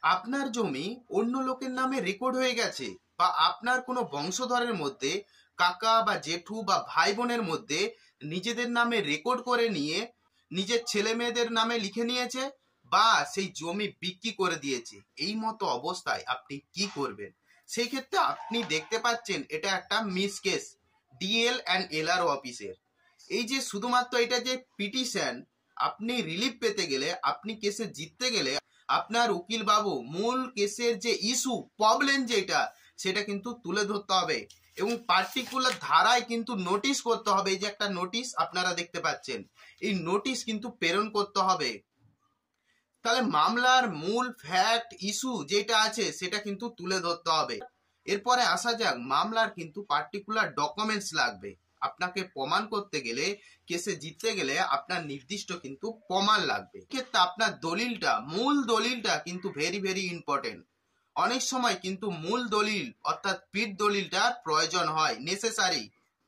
আপনার জমি অন্য লোকের নামে রেকর্ড হয়ে গেছে, বা আপনার কোনো বংশধরের মধ্যে কাকা বা জেঠু বা ভাই বোনের মধ্যে নিজেদের নামে রেকর্ড করে নিয়ে নিজের ছেলে মেয়েদের নামে লিখে নিয়েছে, বা সেই জমি বিক্রি করে দিয়েছে, এই মতো অবস্থায় আপনি কি করবেন? সেই ক্ষেত্রে আপনি দেখতে পাচ্ছেন এটা একটা miss case DL and LRO অফিসের। এই যে শুধুমাত্র এটা যে পিটিশন, আপনি রিলিফ পেতে গেলে, আপনি কেসে জিততে গেলে আপনার উকিল বাবু মূল কেসের যে ইস্যু প্রবলেম যেটা সেটা কিন্তু তুলে ধরতে হবে, এবং পার্টিকুলার ধারায় কিন্তু নোটিশ করতে হবে। এই যে একটা নোটিশ আপনারা দেখতে পাচ্ছেন, এই নোটিশ কিন্তু প্রেরণ করতে হবে। তাহলে মামলার মূল ফ্যাক্ট ইস্যু যেটা আছে সেটা কিন্তু তুলে ধরতে হবে। এরপরে আসা যাক, মামলার কিন্তু পার্টিকুলার ডকুমেন্টস লাগবে। আপনাকে প্রমাণ করতে গেলে, কেসে জিততে গেলে আপনার নির্দিষ্ট কিন্তু প্রমাণ লাগবে। ক্ষেত্রে আপনার দলিলটা, মূল দলিলটা কিন্তু ভেরি ভেরি ইম্পর্টেন্ট। অনেক সময় কিন্তু মূল দলিল অর্থাৎ পিট দলিলটার প্রয়োজন হয়, নেসেসারি।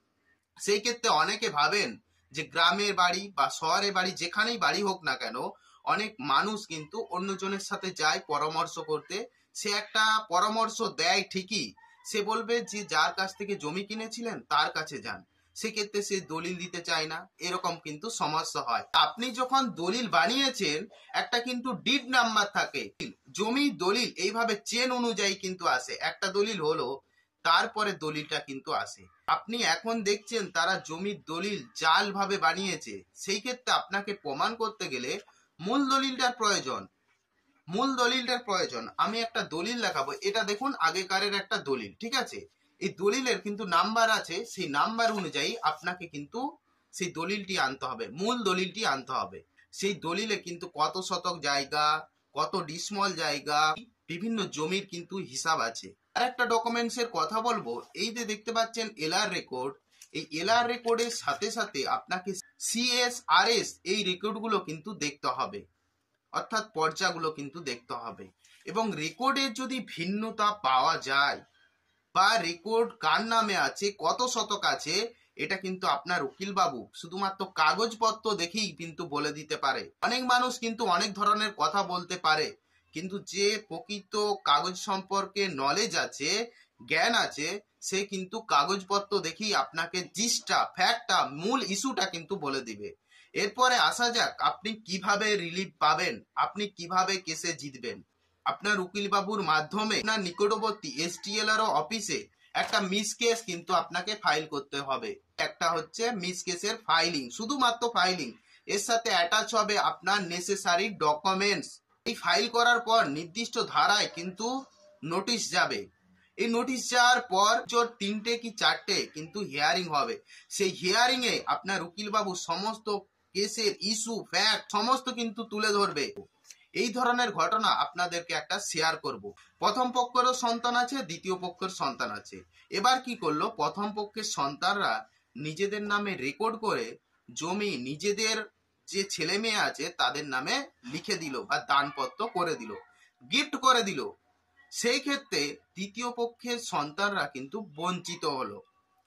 সেই ক্ষেত্রে অনেকে ভাবেন যে গ্রামের বাড়ি বা শহরের বাড়ি, যেখানেই বাড়ি হোক না কেন, অনেক মানুষ কিন্তু অন্যজনের সাথে যায় পরামর্শ করতে। সে একটা পরামর্শ দেয় ঠিকই, সে বলবে যে যার কাছ থেকে জমি কিনেছিলেন তার কাছে যান, সেক্ষেত্রে সে দলিল দিতে চায় না, এরকম কিন্তু সমস্যা হয়। আপনি যখন দলিল বানিয়েছেন, একটা কিন্তু ডিড নাম্বার থাকে, জমি দলিল এইভাবে চেন অনুযায়ী কিন্তু আসে। একটা দলিল হলো, তারপরে দলিলটা কিন্তু আসে। আপনি এখন দেখছেন তারা জমির দলিল জাল ভাবে বানিয়েছে, সেই ক্ষেত্রে আপনাকে প্রমাণ করতে গেলে মূল দলিলটার প্রয়োজন। মূল দলিলটার প্রয়োজন। আমি একটা দলিল দেখাবো, এটা দেখুন আগেকারের একটা দলিল, ঠিক আছে? এই দলিলের কিন্তু নাম্বার আছে, সেই নাম্বার অনুযায়ী আপনাকে কিন্তু সেই দলিলটি আনতে হবে, মূল দলিলটি আনতে হবে। সেই দলিলে কিন্তু কত শতক জায়গা, কত ডিসমল জায়গা, বিভিন্ন জমির কিন্তু হিসাব আছে। আর একটা ডকুমেন্টস এর কথা বলবো, এই যে দেখতে পাচ্ছেন এলআর রেকর্ড, এই এলআর রেকর্ডের সাথে সাথে আপনাকে সিএসআরএস এই রেকর্ডগুলো কিন্তু দেখতে হবে, অর্থাৎ পর্চাগুলো কিন্তু দেখতে হবে। এবং রেকর্ডের যদি ভিন্নতা পাওয়া যায়, বা রেকর্ড কার নামে আছে, কত শতক আছে, এটা কিন্তু আপনার উকিল বাবু শুধুমাত্র কাগজপত্র দেখেই কিন্তু বলে দিতে পারে। অনেক মানুষ কিন্তু অনেক ধরনের কথা বলতে পারে, কিন্তু যে প্রকৃত কাগজ সম্পর্কে নলেজ আছে, জ্ঞান আছে, সে কিন্তু কাগজপত্র দেখেই আপনাকে জিসটা, ফ্যাক্টটা, মূল ইস্যুটা কিন্তু বলে দিবে। এরপরে আসা যাক, আপনি কিভাবে রিলিফ পাবেন, আপনি কিভাবে কেসে জিতবেন। আপনার উকিল বাবুর মাধ্যমে আপনার নিকটবর্তী এসটিএলআরও অফিসে একটা মিস কেস কিন্তু আপনাকে ফাইল করতে হবে। একটা হচ্ছে মিস কেসের ফাইলিং, শুধুমাত্র ফাইলিং, এর সাথে অ্যাটাচ হবে আপনার নেসেসারি ডকুমেন্টস। এই ফাইল করার পর নির্দিষ্ট ধারায় কিন্তু নোটিশ যাবে। এই নোটিশ যাওয়ার পর 3টে কি 4টে কিন্তু হিয়ারিং হবে। সেই হিয়ারিং এ আপনার উকিল বাবু সমস্ত কেসের ইস্যু, ফ্যাক্ট সমস্ত কিন্তু তুলে ধরবে। এই ধরনের ঘটনা আপনাদেরকে একটা শেয়ার করব। প্রথম পক্ষেরও সন্তান আছে, দ্বিতীয় পক্ষের সন্তান আছে। এবার কি করলো, প্রথম পক্ষের সন্তানরা নিজেদের নামে রেকর্ড করে জমি নিজেদের যে ছেলে মেয়ে আছে তাদের নামে লিখে দিল, বা দানপত্র করে দিল, গিফট করে দিল। সেই ক্ষেত্রে তৃতীয় পক্ষের সন্তানরা কিন্তু বঞ্চিত হলো।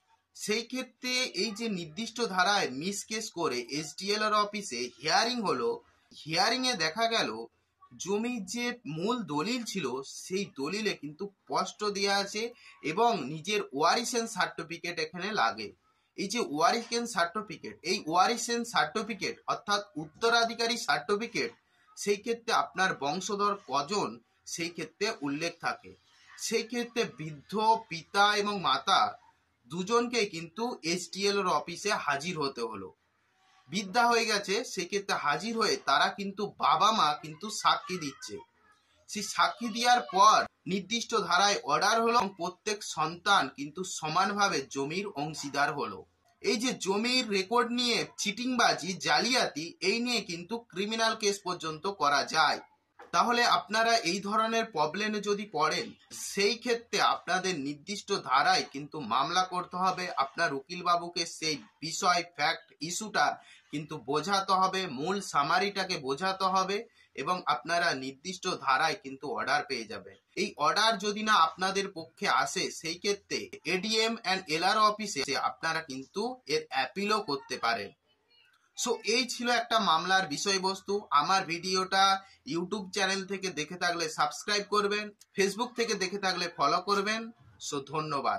সেই ক্ষেত্রে এই যে নির্দিষ্ট ধারায় মিস কেস করে এসডিএলআর অফিসে হিয়ারিং হলো, হিয়ারিং এ দেখা গেল জমির যে মূল দলিল ছিল সেই দলিলে কিন্তু স্পষ্ট দেওয়া আছে, এবং নিজের ওয়ারিশেন সার্টিফিকেট এখানে লাগে। এই যে ওয়ারিশেন সার্টিফিকেট, এই ওয়ারিশেন সার্টিফিকেট অর্থাৎ উত্তরাধিকারী সার্টিফিকেট, সেই ক্ষেত্রে আপনার বংশধর কজন সেই ক্ষেত্রে উল্লেখ থাকে। সেই ক্ষেত্রে বৃদ্ধ পিতা এবং মাতা দুজনকে কিন্তু এসটিএল এর অফিসে হাজির হতে হলো। বৃদ্ধা হয়ে গেছে, সেক্ষেত্রে হাজির হয়ে তারা কিন্তু বাবা মা কিন্তু সাক্ষী দিচ্ছে। সেই সাক্ষী দেওয়ার পর নির্দিষ্ট ধারায় অর্ডার হলো, প্রত্যেক সন্তান কিন্তু সমানভাবে জমির অংশীদার হলো। এই যে জমির রেকর্ড নিয়ে চিটিংবাজি, জালিয়াতি, এই নিয়ে কিন্তু ক্রিমিনাল কেস পর্যন্ত করা যায়। তাহলে আপনারা এই ধরনের প্রবলেমে যদি পড়েন, সেই ক্ষেত্রে আপনাদের নির্দিষ্ট ধারায় কিন্তু মামলা করতে হবে। আপনার উকিল বাবুকে সেই বিষয়, ফ্যাক্ট, ইস্যুটা কিন্তু বোঝাতে হবে, মূল সামারিটাকে বোঝাতে হবে, এবং আপনারা নির্দিষ্ট ধারায় কিন্তু অর্ডার পেয়ে যাবে। এই অর্ডার যদি না আপনাদের পক্ষে আসে, সেই ক্ষেত্রে এডিএম অ্যান্ড এলআরও অফিসে আপনারা কিন্তু এর অ্যাপিলও করতে পারেন। সো এই ছিল একটা মামলার বিষয়বস্তু। আমার ভিডিওটা ইউটিউব চ্যানেল থেকে দেখে থাকলে সাবস্ক্রাইব করবেন, ফেসবুক থেকে দেখে থাকলে ফলো করবেন। সো ধন্যবাদ।